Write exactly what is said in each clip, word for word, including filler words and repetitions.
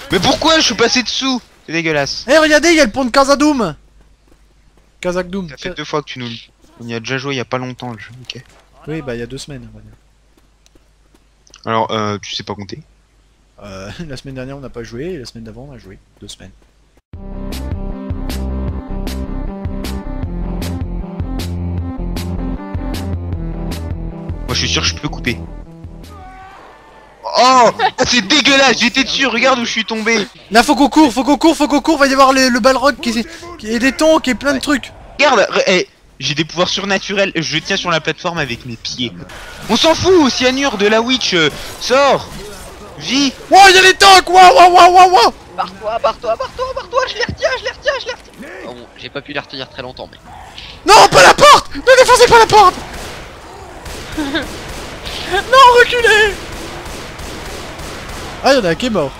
Mais pourquoi je suis passé dessous? C'est dégueulasse. Eh, regardez, il y a le pont de Casadoum. Casadoum. Ça fait deux fois que tu nous le... On y a déjà joué il y a pas longtemps le jeu, ok. Oui, bah il y a deux semaines, on va dire. Alors, euh, tu sais pas compter? Euh, la semaine dernière on n'a pas joué, et la semaine d'avant on a joué. Deux semaines. Moi je suis sûr que je peux couper. Oh, c'est dégueulasse, j'étais dessus, regarde où je suis tombé. Là faut qu'on court, faut qu'on court, faut qu'on court, va y avoir le, le Balrog qui, qui est des tanks et plein de trucs. Regarde, re- eh, j'ai des pouvoirs surnaturels, je tiens sur la plateforme avec mes pieds. On s'en fout, Cyanure de la Witch, euh, sors. Vie. Wow, il y a les tanks, waouh, waouh, waouh, waouh, waouh. Barre-toi, barre-toi, barre-toi, barre-toi, je les retiens, je les retiens, je les retiens. Oh, bon, j'ai pas pu les retenir très longtemps, mais... Non, pas la porte. Ne défoncez pas la porte. Non, reculez. Ah, y'en a un qui est mort.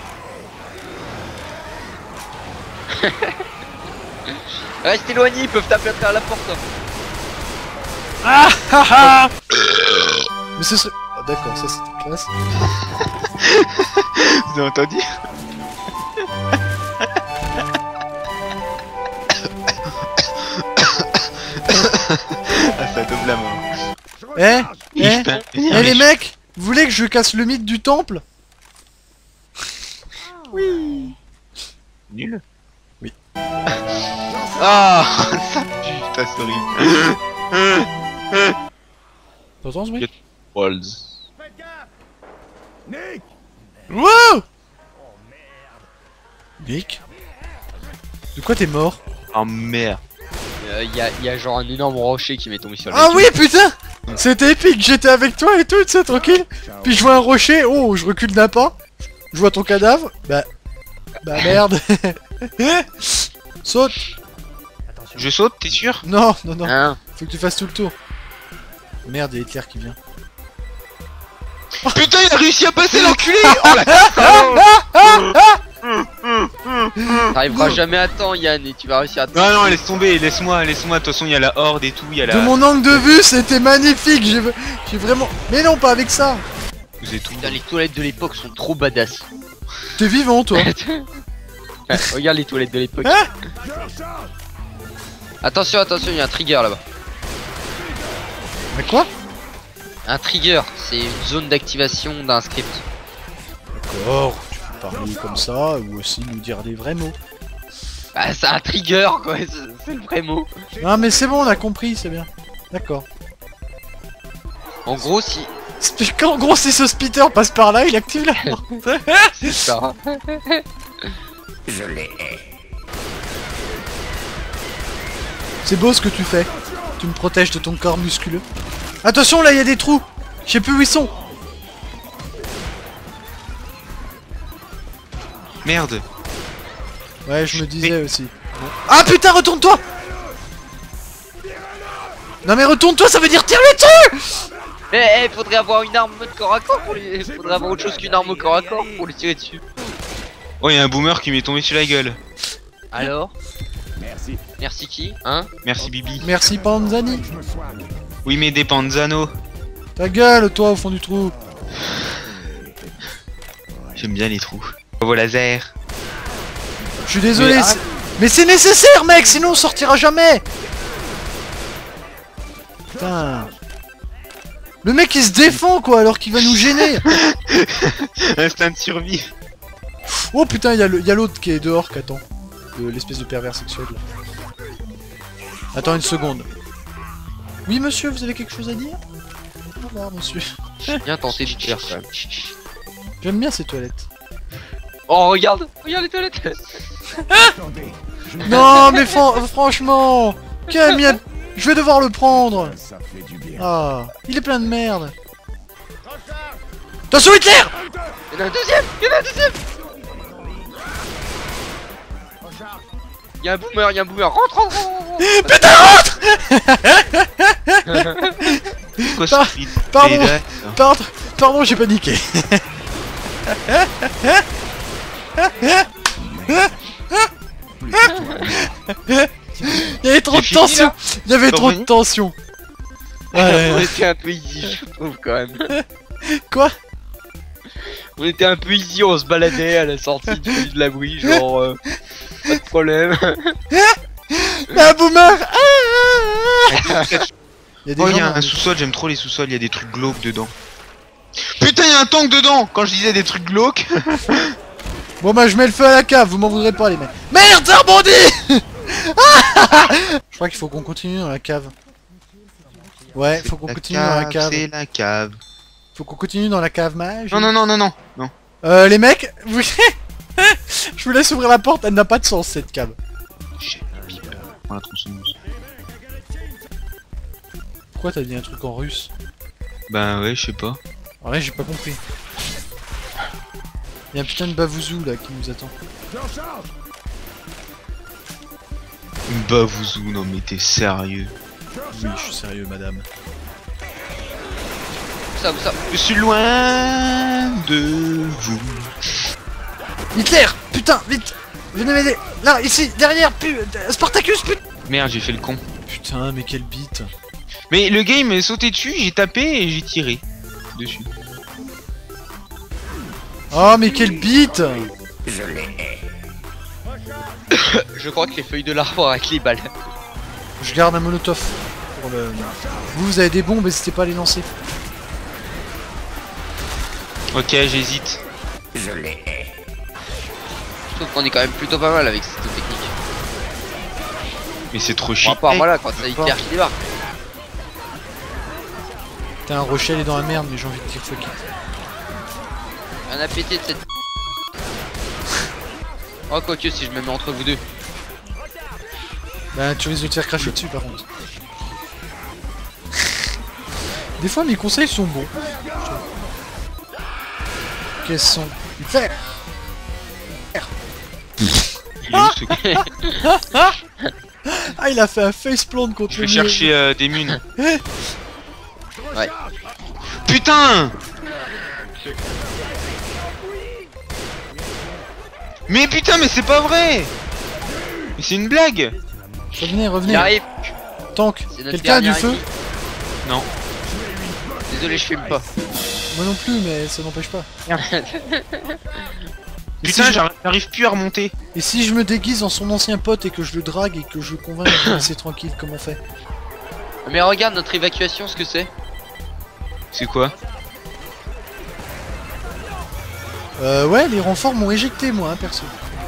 Reste éloigné, ils peuvent taper à travers la porte. Ah, ah, ah. Mais ce serait... Oh, d'accord, ça c'était classe. Vous avez entendu? Ah, ça double la mort. Eh, eh, Putain, eh les mecs, vous voulez que je casse le mythe du temple? Oui. Nul. Oui. Ah, ça pue, putain, c'est horrible. T'entends ce mec? Walls. Wow. Nick? De quoi t'es mort? Oh merde. Euh, y, a, y a genre un énorme rocher qui m'est tombé sur la Ah gueule. oui, putain. C'était épique, j'étais avec toi et tout, tu sais, tranquille. Puis je vois un rocher, oh, je recule d'un pas. Je vois ton cadavre, bah... Bah merde. Saute. Je saute, t'es sûr? Non, non, non, Hein? faut que tu fasses tout le tour. Merde, il y a Hitler qui vient. Putain, il a réussi à passer l'enculé. Oh la... T'arriveras jamais à temps, Yann, et tu vas réussir à... Non, non, laisse tomber, laisse-moi, laisse-moi, de toute façon, il y a la horde et tout, il y a la... De mon angle de vue, c'était magnifique, j'ai j'ai vraiment... Mais non, pas avec ça. Vous êtes tout. Putain, les toilettes de l'époque sont trop badass. T'es vivant, toi. Ouais, regarde les toilettes de l'époque. Hein? Attention, attention, il y a un trigger là-bas. Mais quoi? Un trigger, c'est une zone d'activation d'un script. D'accord, tu peux parler comme ça, ou aussi nous dire des vrais mots. Bah, c'est un trigger quoi, c'est c'est le vrai mot. Non mais c'est bon, on a compris, c'est bien. D'accord. En gros, si. Sp- En gros, si ce spitter passe par là, il active la porte. C'est ça. Je les hais. C'est beau ce que tu fais. Tu me protèges de ton corps musculeux. Attention, là, il y a des trous. Je sais plus où ils sont. Merde. Ouais, je me disais aussi. Ah putain, retourne-toi. Non mais retourne-toi, ça veut dire tire-les dessus. Eh, eh, faudrait avoir une arme de corps à corps pour lui. Faudrait avoir autre chose qu'une arme au corps à corps pour lui tirer dessus. Oh, il y a un boomer qui m'est tombé sur la gueule. Alors? Merci. Merci qui? Hein? Merci Bibi. Merci Panzani. Je me soigne. Oui, mais des Panzano. Ta gueule, toi, au fond du trou. J'aime bien les trous. Bravo laser. Je suis désolé, Mais c'est- mais c'est nécessaire, mec, sinon on sortira jamais. Putain. Le mec il se défend quoi, alors qu'il va nous gêner. Instinct de survie. Oh putain, il y a le- y a l'autre qui est dehors qui attend. Le- L'espèce de pervers sexuel là. Attends une seconde. Oui monsieur, vous avez quelque chose à dire? Au revoir monsieur. Bien tenté de faire quand même. J'aime bien ces toilettes. Oh, regarde! Regarde les toilettes! Attendez. Je me- Non mais fran- franchement, Camille, a- je vais devoir le prendre. Ça fait du bien. Ah, il est plein de merde. Attention Hitler! Y'en a un deuxième! Y'en a un deuxième! Y'a un boomer, y'a un boomer! Rentre, rentre, rentre, rentre. Putain, rentre! Quoi Par- ce speed? pardon. Et là, Pardon, pardon, j'ai paniqué. Il y avait trop C'est de fini, tension. là Il y avait T'es trop de revenu tension. Ouais, On ouais. était un peu easy, je trouve quand même. Quoi? On était un peu easy, on se baladait à la sortie du de l'abri, genre euh, pas de problème. Ah, boomer. Ah, ah, ah. Il y a des Oh, il y gens a dans un les- sous-sol, j'aime trop les sous-sols, il y a des trucs glauques dedans. Putain, il y a un tank dedans. Quand je disais des trucs glauques. Bon bah je mets le feu à la cave, vous m'en voudrez pas les mecs. Merde, ça rebondit. Je crois qu'il faut qu'on continue dans la cave. Ouais, faut qu'on La continue dans la cave. C'est la cave. Faut qu'on continue dans la cave mage. Non, non, non, non, non. Non. Euh, les mecs, vous... je vous laisse ouvrir la porte, elle n'a pas de sens cette cave. Shit, pipe. Prends la tronçonneuse. Pourquoi t'as dit un truc en russe? Bah ouais, je sais pas. En vrai, j'ai pas compris. Il y a un putain de bavouzou là qui nous attend. Bavouzou, non mais t'es sérieux. Oui, je suis sérieux, madame. Où ça, où ça? Je suis loin de vous. Hitler, putain, vite, venez m'aider. Là, ici, derrière, pu... Spartacus, putain. Merde, j'ai fait le con. Putain, mais quelle bite. Mais le game est sauté dessus, j'ai tapé et j'ai tiré dessus. Oh, mais quelle bite. Je les hais. Je crois que les feuilles de l'arbre avec les balles. Je garde un molotov pour le... Vous, vous avez des bombes, n'hésitez pas à les lancer. Ok, j'hésite. Je les hais. Je trouve qu'on est quand même plutôt pas mal avec cette technique. Mais c'est trop Bon, chiant. à part voilà, quand c'est Hitler qui débarque. Putain, Rochelle est dans la merde, mais j'ai envie de dire fuck it. Rien à péter de cette... Oh, quoique si je me mets entre vous deux. Bah, tu risques de te faire cracher dessus par contre. Des fois, mes conseils sont bons. Quels sont... Hitler. Il est où, ce con? Ah, il a fait un faceplant contre Je vais le chercher euh, des munes. Ouais. Putain! Mais putain, mais c'est pas vrai! Mais c'est une blague! Revenez, Il revenez. arrive. Tank. C'est notre Quelqu'un a du dernier feu? ennemi. Non. Désolé, je fume pas. Moi non plus, mais ça n'empêche pas. Et Putain, si je- j'arrive j'arrive plus à remonter. Et si je me déguise en son ancien pote et que je le drague et que je le convainc de me laisser tranquille, comment on fait? Mais regarde notre évacuation, ce que c'est. C'est quoi? Euh, ouais, les renforts m'ont éjecté, moi, hein, perso.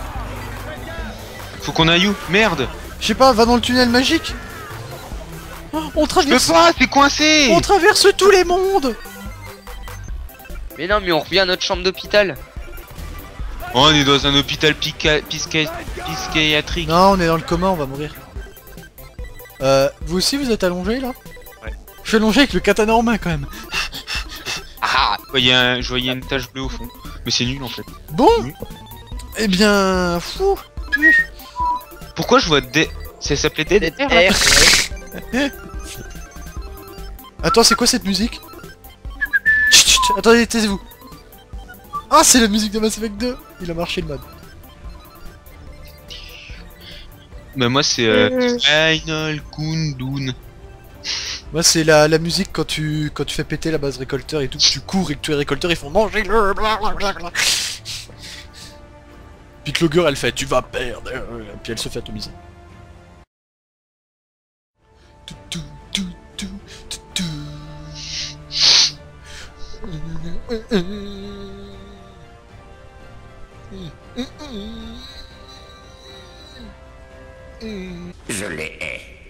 Faut qu'on aille où? Merde! Je sais pas, va dans le tunnel magique. Oh, on Je peux traverse, pas, c'est coincé! on traverse tous les mondes. Mais non, mais on revient à notre chambre d'hôpital. Oh, on est dans un hôpital pica... pisca... psychiatrique. Non, on est dans le coma, on va mourir. Euh, vous aussi, vous êtes allongé là? Ouais. Je suis allongé avec le katana en main quand même. Ah! Je voyais, un... je voyais une tache bleue au fond. Mais c'est nul en fait. Bon, Oui. eh bien, fou. Pourquoi je vois des... Ça s'appelait Dead Air, là? R. Attends, c'est quoi cette musique? Chut, chut, attendez, taisez-vous. Ah, c'est la musique de Mass Effect deux. Il a marché le mode. Bah moi c'est euh... Final Kundun. Moi, c'est la, la musique quand tu quand tu fais péter la base récolteur et tout, que tu cours et que tu es récolteur, ils font manger le blablabla. Puis Clogger, elle fait tu vas perdre. Puis elle se fait atomiser. Tout, tout, tout, tout, tout, tout. Je les hais.